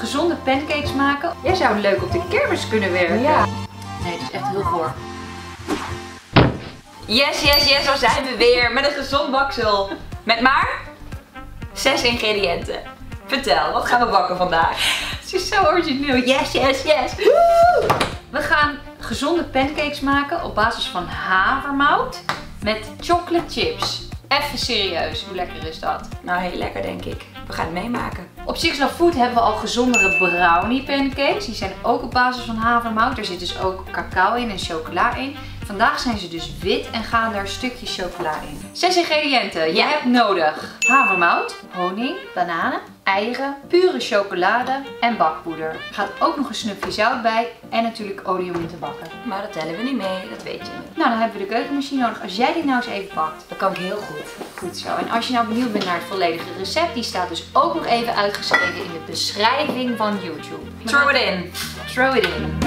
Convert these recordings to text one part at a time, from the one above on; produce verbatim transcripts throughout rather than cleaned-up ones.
gezonde pancakes maken. Jij zou leuk op de kermis kunnen werken. Ja. Nee, het is echt heel goor. Yes, yes, yes, zo zijn we weer met een gezond baksel. Met maar zes ingrediënten. Vertel, wat gaan we bakken vandaag? Het is zo origineel. Yes, yes, yes. Woe! We gaan gezonde pancakes maken op basis van havermout met chocolate chips. Even serieus, hoe lekker is dat? Nou, heel lekker denk ik. We gaan het meemaken. Op Six Love Food hebben we al gezondere brownie pancakes. Die zijn ook op basis van havermout. Er zit dus ook cacao in en chocola in. Vandaag zijn ze dus wit en gaan daar stukjes chocola in. Zes ingrediënten. Je Ja. hebt nodig havermout, honing, bananen, eieren, pure chocolade en bakpoeder. Er gaat ook nog een snufje zout bij en natuurlijk olie om in te bakken. Maar dat tellen we niet mee, dat weet je niet. Nou, dan hebben we de keukenmachine nodig. Als jij die nou eens even pakt. Dat kan ik heel goed. Goed zo. En als je nou benieuwd bent naar het volledige recept, die staat dus ook nog even uitgeschreven in de beschrijving van YouTube. Throw it in. Throw it in.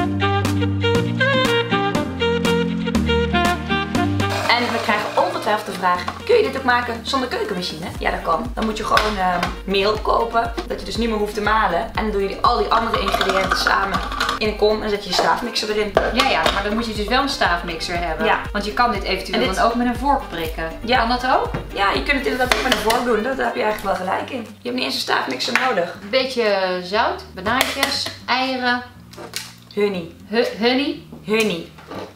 En we krijgen ongetwijfeld de vraag, kun je dit ook maken zonder keukenmachine? Ja, dat kan. Dan moet je gewoon uh, meel kopen, dat je dus niet meer hoeft te malen. En dan doe je die, al die andere ingrediënten samen in een kom en zet je je staafmixer erin. Ja, ja, maar dan moet je dus wel een staafmixer hebben. Ja. Want je kan dit eventueel dit... dan ook met een vork prikken. Ja. Kan dat ook? Ja, je kunt het inderdaad ook met een vork doen. Daar heb je eigenlijk wel gelijk in. Je hebt niet eens een staafmixer nodig. Een beetje zout, banaantjes, eieren, Honey. hu honey. Honey.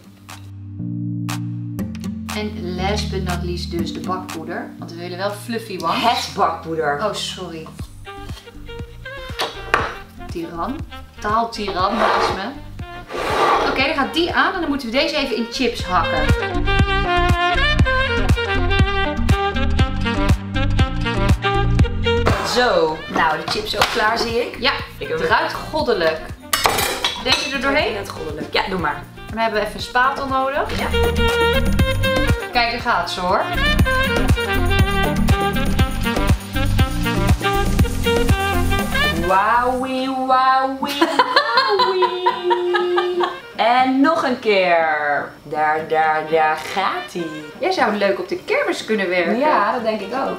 En last but not least dus de bakpoeder. Want we willen wel fluffy ones. Het bakpoeder. Oh, sorry. Tiran. Taaltiran naast me. Oké, okay, dan gaat die aan en dan moeten we deze even in chips hakken. Zo. Nou, de chips ook klaar zie ik. Ja, Ik het ruikt goddelijk. Deze er doorheen? Het goddelijk. Ja, doe maar. Dan hebben we even een spatel nodig. Ja. Kijk, daar gaat ze hoor. Wowie, wowie, wowie. En nog een keer. Daar, daar, daar gaat hij. Jij zou leuk op de kermis kunnen werken. Ja, dat denk ik ook.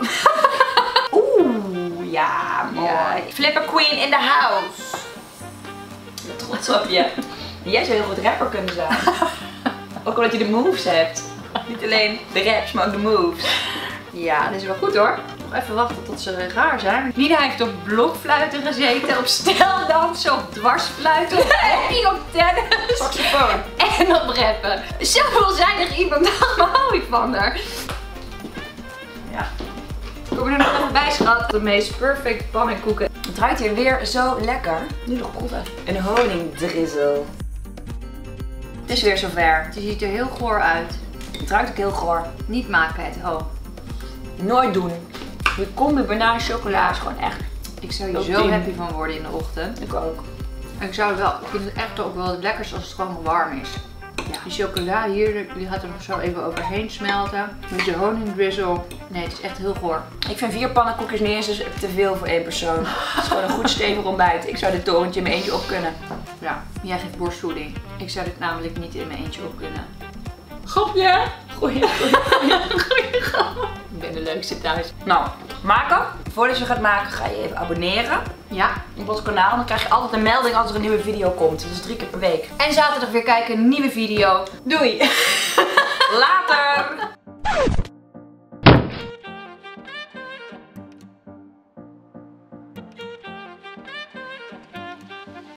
Oeh, ja, mooi. Ja. Flipper Queen in the house. Ik ben trots op je. Jij zou heel goed rapper kunnen zijn. Ook omdat je de moves hebt. Niet alleen de raps, maar ook de moves. Ja, dat is wel goed hoor. Nog even wachten tot ze raar zijn. Nina heeft op blokfluiten gezeten, op steldansen, op dwarsfluiten, op hockey, op tennis. Saxofoon. En op rappen. Zo veelzijdig iemand, daar hou ik van haar. Ja. Kom er nog even bij, schat. De meest perfect pannenkoeken. Het ruikt hier weer zo lekker. Nu nog proeven. Een honingdrizzle. Het is weer zover. Het ziet er heel goor uit. Het ruikt ook heel goor. Niet maken het, oh. Nooit doen. Die combi banaan chocola is gewoon echt. Ik zou hier Ook zo tien. happy van worden in de ochtend. Ik ook. En ik zou het wel, ik vind het echt ook wel het lekkerst als het gewoon warm is. Ja. Die chocola hier, die gaat er nog zo even overheen smelten. Met de honingdrizzle. Nee, het is echt heel goor. Ik vind vier pannenkoekjes niet eens dus te veel voor één persoon. Het is gewoon een goed stevig ontbijt. Ik zou dit torentje in mijn eentje op kunnen. Ja, jij geeft borstvoeding. Ik zou dit namelijk niet in mijn eentje op kunnen. Grapje! Goeie, goeie, goeie, goeie grap. Ik ben de leukste thuis. Nou, maken. Voordat je gaat maken ga je even abonneren Ja. op ons kanaal. Dan krijg je altijd een melding als er een nieuwe video komt. Dat is drie keer per week. En zaterdag weer kijken, een nieuwe video. Doei! Later!